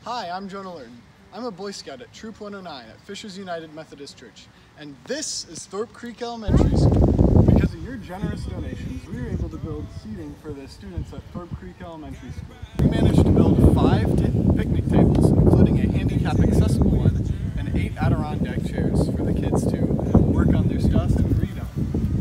Hi, I'm Jonah Lurton. I'm a Boy Scout at Troop 109 at Fishers United Methodist Church, and this is Thorpe Creek Elementary School. Because of your generous donations, we were able to build seating for the students at Thorpe Creek Elementary School. We managed to build 5 picnic tables, including a handicap accessible one, and 8 Adirondack chairs for the kids to work on their stuff and read on.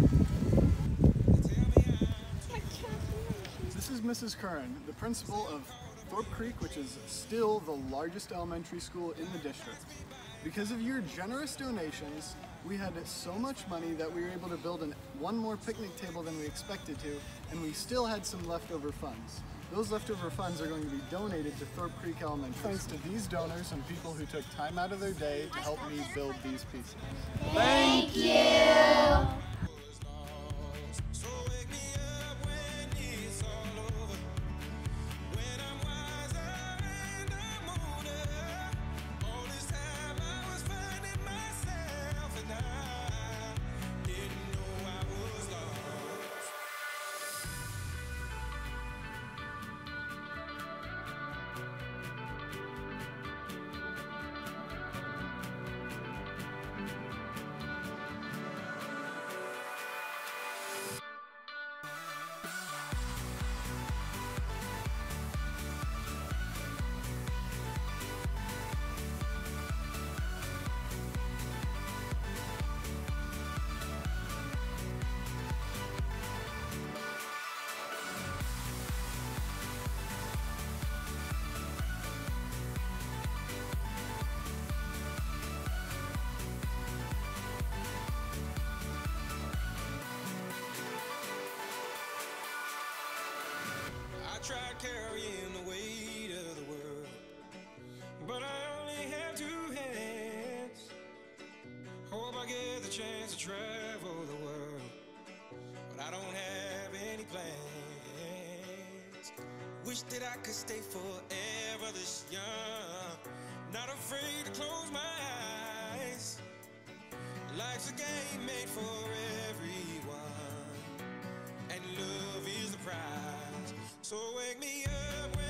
This is Mrs. Curran, the principal of Thorpe Creek, which is still the largest elementary school in the district. Because of your generous donations, we had so much money that we were able to build one more picnic table than we expected to, and we still had some leftover funds. Those leftover funds are going to be donated to Thorpe Creek Elementary. Thanks to these donors and people who took time out of their day to help me build these pieces. Thank you! I tried carrying the weight of the world, but I only have 2 hands. Hope I get the chance to travel the world, but I don't have any plans. Wish that I could stay forever this young, not afraid to close my eyes. Life's a game made for everyone, and love is the prize. So wake me up when